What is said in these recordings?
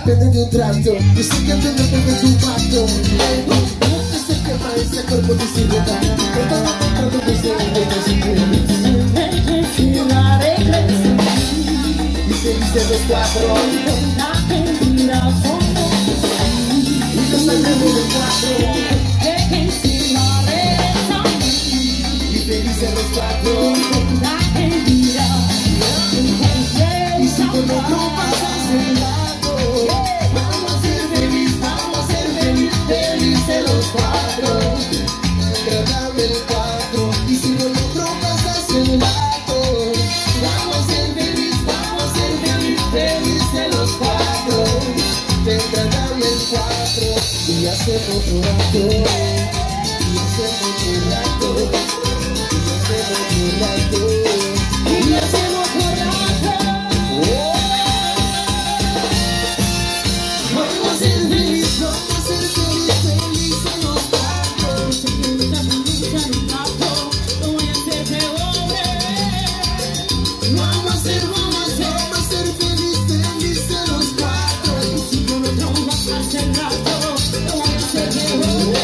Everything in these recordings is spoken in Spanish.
depende de un trato. Yo sé que depende de tu pacto. No sé qué más ese cuerpo te sirve tan. Pero todo contrato que se ve no se puede. Y felices los cuatro. Y no saldremos de cuatro. Y felices los cuatro. Y si con otro pasas el rato, vamos a ser felices los cuatro. Agradable el cuatro. Y si con otro pasas el rato, vamos a ser felices los cuatro. Agradable el cuatro. Y hacemos otro rato. Y hacemos otro rato. Y hacemos otro rato. Vamos a ser felices los cuatro. Vamos a ser felices los cuatro. Y si con otro vas a hacer rato, lo voy a hacer mejor.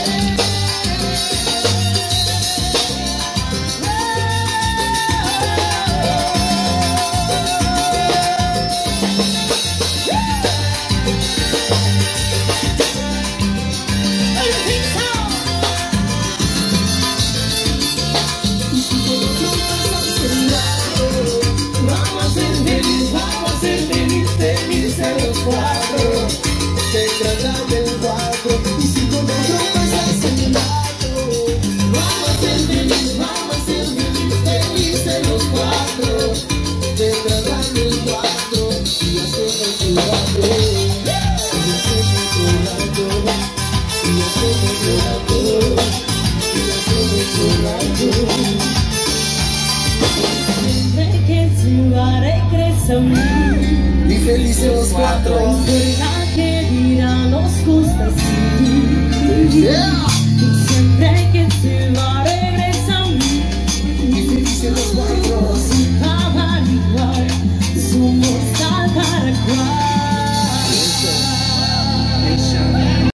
Y felices los cuatro. La que dirán nos gusta así. Yeah.